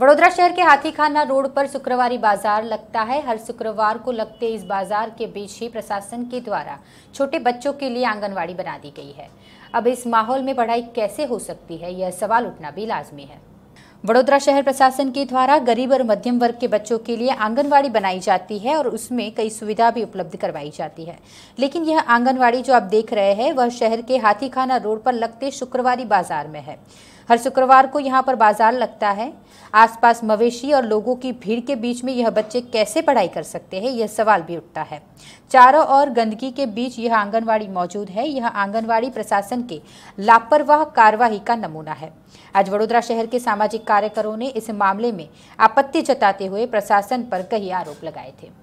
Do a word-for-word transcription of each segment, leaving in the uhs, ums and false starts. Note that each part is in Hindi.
वडोदरा शहर के हाथीखाना रोड पर शुक्रवारी बाजार लगता है। हर शुक्रवार को लगते इस बाजार के बीच ही प्रशासन के द्वारा छोटे बच्चों के लिए आंगनवाड़ी बना दी गई है। अब इस माहौल में पढ़ाई कैसे हो सकती है, यह सवाल उठना भी लाजमी है। वडोदरा शहर प्रशासन के द्वारा गरीब और मध्यम वर्ग के बच्चों के लिए आंगनवाड़ी बनाई जाती है और उसमें कई सुविधा भी उपलब्ध करवाई जाती है। लेकिन यह आंगनवाड़ी जो आप देख रहे हैं वह शहर के हाथीखाना रोड पर लगते शुक्रवारी बाजार में है। हर शुक्रवार को यहाँ पर बाजार लगता है। आसपास मवेशी और लोगों की भीड़ के बीच में यह बच्चे कैसे पढ़ाई कर सकते हैं, यह सवाल भी उठता है। चारों ओर गंदगी के बीच यह आंगनवाड़ी मौजूद है। यह आंगनवाड़ी प्रशासन के लापरवाह कार्रवाई का नमूना है। आज वडोदरा शहर के सामाजिक कार्यकरों ने इस मामले में आपत्ति जताते हुए प्रशासन पर कई आरोप लगाए थे।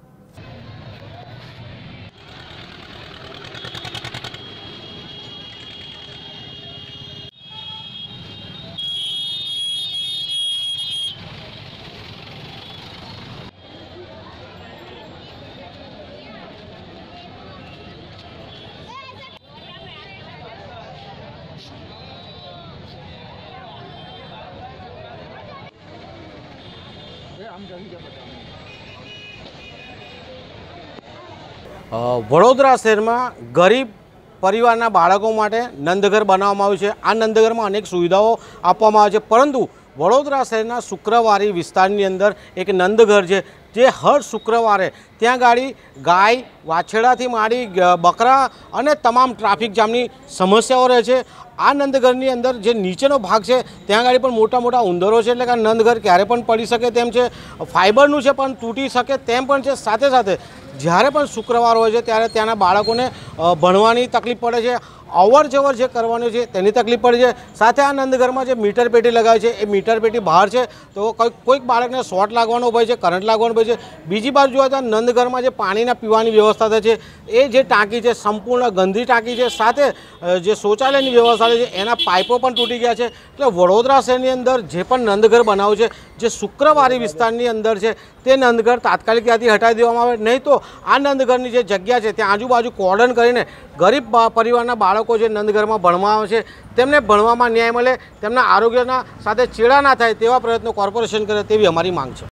वडोदरा शहर में गरीब परिवारना बाळको माटे नंदघर बनाववामां आव्युं छे। आ नंदघर में अनेक सुविधाओं आपवामां आवे छे, परंतु वडोदरा शहरना शुक्रवारी विस्तारनी अंदर एक नंदघर छे जे हर शुक्रवारे त्यां गाड़ी गाय वाछेड़ाथी माड़ी बकरा अने तमाम ट्राफिक जामनी समस्याओं रहे छे। आ नंदघरनी अंदर जे नीचेनो भाग छे त्यां गाड़ी पण मोटा मोटा उंदरो छे, एटले के नंदघर क्यारे पण पड़ी शके तेम छे। फाइबरनुं छे पण तूटी शके तेम पण छे। साथे साथे ज्यारे पण शुक्रवार होय छे त्यारे त्याना बाळकोने भणवानी तकलीफ पड़े छे, अवर जवर जे करवानी छे तेनी तकलीफ पड़े छे। साथे आ नंदघरमां जे मीटर पेटी लगावी छे ए मीटर पेटी बहार छे तो कोई कोईक बाळकने शॉर्ट लागवानो भय छे, करंट लागवानो भय छे। बीजी बाजु जोवा तो नंदघरमां जे पाणीना पीवानी व्यवस्था थाय छे ए जे टांकी छे संपूर्ण गंदी टांकी छे। साथे जे शौचालयनी व्यवस्था छे एना पाइपो पण तूटी गया छे। એટલે वडोदरा शहरनी अंदर जे पण नंदघर बनाव्युं छे जे शुक्रवारी विस्तारनी अंदर छे ते नंदघर तात्कालिक त्याथी हटावी देवामां आवे, नहीं तो आ नंदघरनी जे जग्या छे त्यां आजुबाजु कोर्डन करीने गरीब परिवाરના बाळको जे नंदघरमां भणवा આવે છે તેમને ભણવામાં ન્યાય મળે, તેમના આરોગ્યના સાથે ચેડા ના થાય તેવા પ્રયત્નો કોર્પોરેશન કરે તેવી અમારી માંગ છે।